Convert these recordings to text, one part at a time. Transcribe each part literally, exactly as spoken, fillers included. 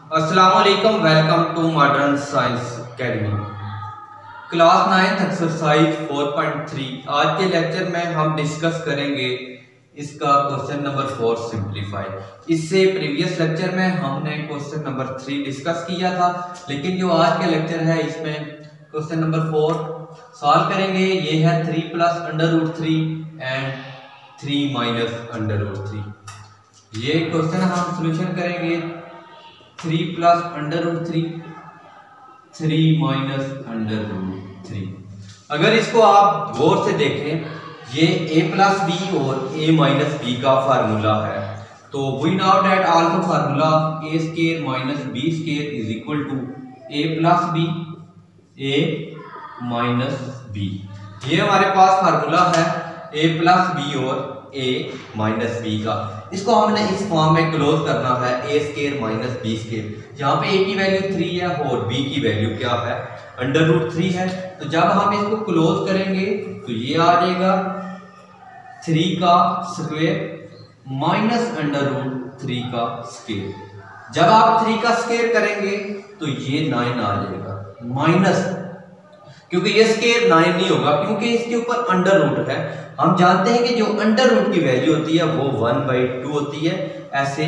अस्सलामुअलैकुम, welcome to Modern Science Academy. Class ninth exercise four point three. आज के lecture में हम डिस्कस करेंगे इसका क्वेश्चन नंबर फोर सिंप्लीफाई। इससे प्रीवियस लेक्चर में हमने क्वेश्चन नंबर थ्री डिस्कस किया था, लेकिन जो आज का लेक्चर है इसमें क्वेश्चन नंबर फोर सॉल्व करेंगे। ये है three plus under root three and three minus under root three. ये क्वेश्चन हम सोल्यूशन करेंगे three plus under root three, three minus under root three. अगर इसको आप गौर से देखें, ये a प्लस बी और a माइनस बी का फार्मूला है। तो we know that alpha formula a square minus b square is equal to a plus B, a minus b। ये हमारे पास फार्मूला है a प्लस बी और a माइनस बी का। इसको हमने इस फॉर्म में क्लोज करना है, a square minus B square. यहाँ पे a की वैल्यू थ्री है और b की वैल्यू क्या है, अंडर रूट थ्री है। तो जब हम इसको क्लोज करेंगे तो ये आ जाएगा थ्री का square minus under root three का स्क्वायर। जब आप थ्री का स्क्वायर करेंगे तो ये नाइन आ जाएगा माइनस, क्योंकि ये स्क्वायर नाइन नहीं होगा क्योंकि इसके ऊपर अंडर रूट है। हम जानते हैं कि जो अंडर रूट की वैल्यू होती है वो वन बाई टू होती है। ऐसे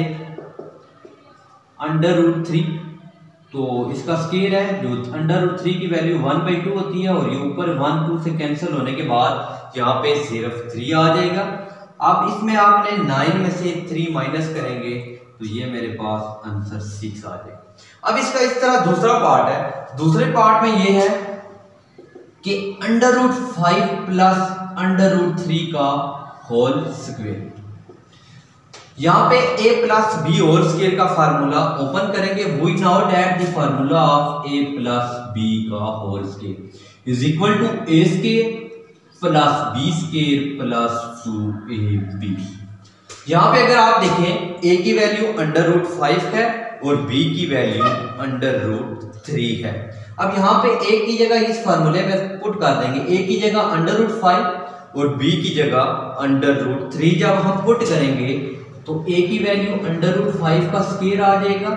अंडर रूट थ्री, तो इसका स्क्वायर है जो अंडर रूट थ्री की वैल्यू वन बाई टू होती है, और ये ऊपर वन टू से कैंसिल होने के बाद यहाँ पे सिर्फ थ्री आ जाएगा। अब इसमें आपने नाइन में से थ्री माइनस करेंगे तो ये मेरे पास आंसर सिक्स आ जाएगा। अब इसका इस तरह दूसरा पार्ट है। दूसरे पार्ट में ये है कि under root five plus under root three का होल स्क्वायर। यहाँ पे a plus B whole square का फार्मूला ओपन करेंगे। We know that the formula of a plus b का whole square is equal to a square plus b square plus two A B. यहाँ पे अगर आप देखें a की value under root five है और b की वैल्यू अंडर रूट थ्री है। अब यहाँ पे a की जगह इस फार्मूले में पुट कर देंगे, a की जगह अंडर रूट फाइव और b की जगह अंडर रूट थ्री। जब हम पुट करेंगे तो a की वैल्यू अंडर रूट फाइव का स्क्वायर आ जाएगा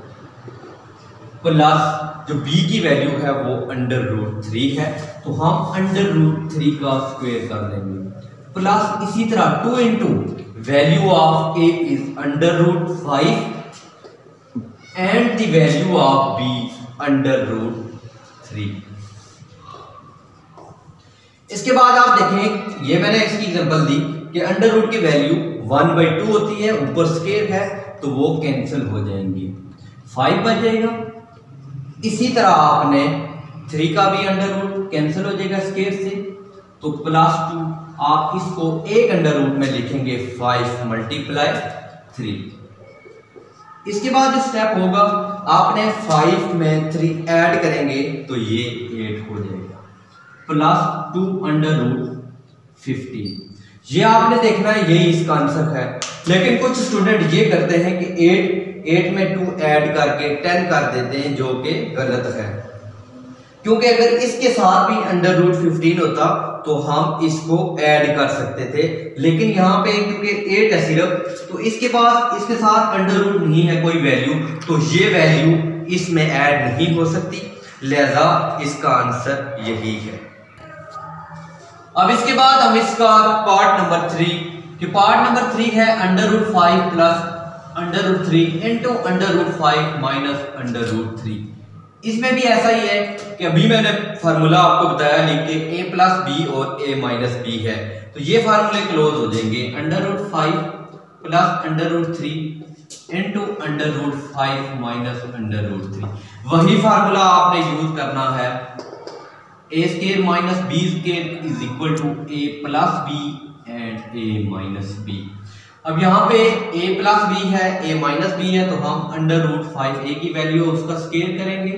प्लस जो b की वैल्यू है वो अंडर रूट थ्री है, तो हम अंडर रूट थ्री का स्क्वायर कर देंगे प्लस इसी तरह two into value of a is under root five and the value of b under root three. इसके बाद आप देखें, ये मैंने इसकी एग्जांपल दी कि अंडर रूट की वैल्यू वन बाई टू होती है, ऊपर स्क्वायर है तो वो कैंसिल हो जाएंगी, फाइव बच जाएगा। इसी तरह आपने थ्री का भी अंडर रूट कैंसिल हो जाएगा स्क्वायर से, तो प्लस टू आप इसको एक अंडर रूट में लिखेंगे फाइव मल्टीप्लाई थ्री। इसके बाद जो स्टेप होगा, आपने फाइव में थ्री ऐड करेंगे तो ये एट हो जाएगा plus two under root fifteen. ये आपने देखना है, यही इसका आंसर है। लेकिन कुछ स्टूडेंट ये करते हैं कि एट एट में टू ऐड करके टेन कर देते हैं, जो कि गलत है, क्योंकि अगर इसके साथ भी अंडर रूट फिफ्टीन होता तो हम इसको ऐड कर सकते थे। लेकिन यहाँ पे क्योंकि एट है सिर्फ, तो इसके पास इसके साथ अंडर रूट नहीं है कोई वैल्यू, तो ये वैल्यू इसमें ऐड नहीं हो सकती, लिहाजा इसका आंसर यही है। अब इसके बाद हम इसका पार्ट नंबर थ्री, कि पार्ट नंबर थ्री है under root five plus under root three into under root five minus under root three. इसमें भी ऐसा ही है कि अभी मैंने फार्मूला आपको बताया लिख के a प्लस बी और a माइनस बी है, तो ये फार्मूले क्लोज हो जाएंगे। Under root five plus under root three into under root five minus under root three. वही फार्मूला आपने यूज करना है, a square minus b square is equal to a plus b and a minus b। अब यहाँ पे a plus B है, a minus B है, तो हम अंडर रूट फाइव a की वैल्यू उसका स्क्वायर करेंगे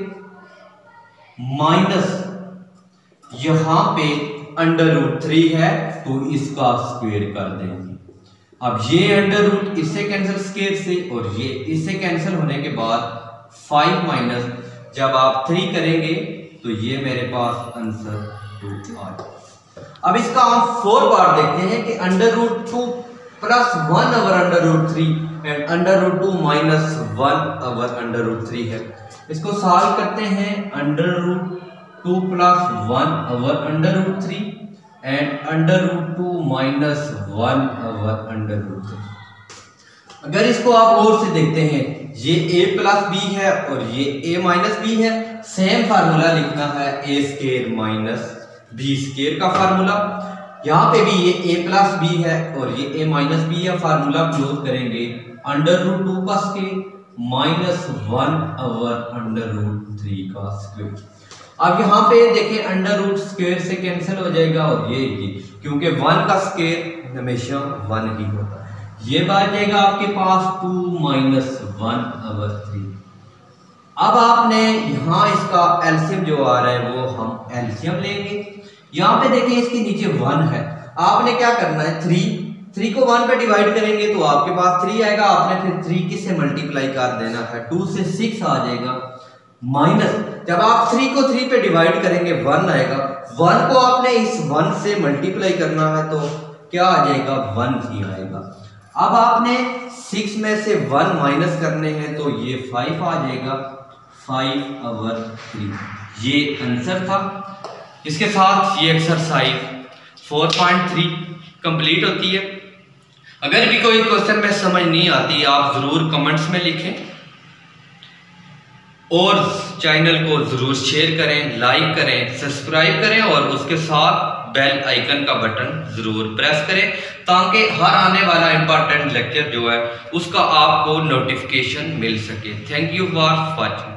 माइनस यहाँ पे अंडर रूट थ्री है तो इसका स्क्वायर कर देंगे। अब ये अंडर रूट इससे कैंसिल स्क्वायर से, और ये इससे कैंसिल होने के बाद फाइव माइनस जब आप थ्री करेंगे तो ये मेरे पास आंसर टू आ जाएगा। अब इसका हम फोर पार्ट देखते हैं कि under root two plus one over under root three and under root two minus one over under root three है। इसको सॉल्व करते हैं, under root two plus one over under root three and under root two minus one over under root three. अगर इसको आप और से देखते हैं, ये a प्लस बी है और ये a माइनस बी है, सेम फार्मूला लिखना है a square minus B square का फार्मूला। यहाँ पे भी ये a प्लस बी है और ये a माइनस बी है, फार्मूला क्लोज करेंगे अंडर रूट टू का square minus one over under root three का स्क्वायर। अब यहाँ पे देखें अंडर रूट स्क्वायर से कैंसिल हो जाएगा और ये क्योंकि वन का स्क्वायर हमेशा वन ही होता है। ये बात जाएगा आपके पास two minus one over three. अब आपने यहाँ इसका एलसीएम जो आ रहा है वो हम एलसीएम लेंगे। यहाँ पे देखें इसके नीचे वन है, आपने क्या करना है, थ्री थ्री को वन पे डिवाइड करेंगे तो आपके पास थ्री आएगा। आपने फिर थ्री किससे मल्टीप्लाई कर देना है, टू से सिक्स आ जाएगा माइनस, जब आप थ्री को थ्री पे डिवाइड करेंगे वन आएगा, वन को आपने इस वन से मल्टीप्लाई करना है तो क्या आ जाएगा, वन ही आएगा। अब आपने सिक्स में से वन माइनस करने हैं तो ये फाइव आ जाएगा, फाइव ओवर थ्री। ये आंसर था। इसके साथ ये exercise four point three complete होती है। अगर भी कोई क्वेश्चन में समझ नहीं आती आप ज़रूर कमेंट्स में लिखें और चैनल को ज़रूर शेयर करें, लाइक करें, सब्सक्राइब करें और उसके साथ बेल आइकन का बटन ज़रूर प्रेस करें ताकि हर आने वाला इंपॉर्टेंट लेक्चर जो है उसका आपको नोटिफिकेशन मिल सके। Thank you for watching.